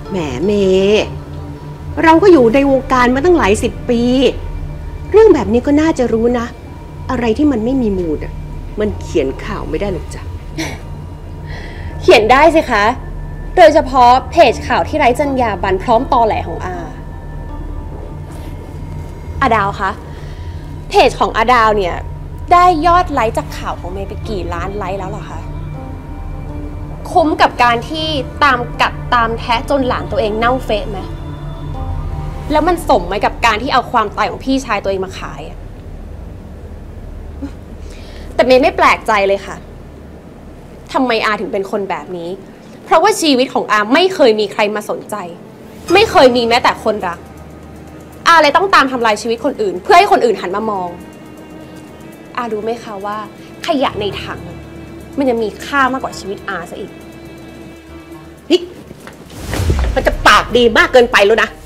แหมเมย์เราก็อยู่ในวงการมาตั้งหลาย10 ปีเรื่องแบบนี้ก็น่าจะรู้นะอะไรที่มันไม่มีมูลอ่ะมันเขียนข่าวไม่ได้หรอกจ้ะเขียนได้สิคะโดยเฉพาะเพจข่าวที่ไร้จรรยาบรรณพร้อมตอแหลของอาดาวคะเพจของอาดาวเนี่ยได้ยอดไลค์จากข่าวของเมย์ไปกี่ล้านไลค์แล้วเหรอคะคุ้มกับการที่ตามกัดตามแทะจนหลานตัวเองเน่าเฟะไหมแล้วมันสมไหมกับการที่เอาความตายของพี่ชายตัวเองมาขายแต่เมย์ไม่แปลกใจเลยค่ะทำไมอาถึงเป็นคนแบบนี้เพราะว่าชีวิตของอาไม่เคยมีใครมาสนใจไม่เคยมีแม้แต่คนรักอาเลยต้องตามทำลายชีวิตคนอื่นเพื่อให้คนอื่นหันมามองอารู้ไหมคะว่าขยะในถังมันจะมีค่ามากกว่าชีวิตอาซะอีกมันจะปากดีมากเกินไปแล้วนะ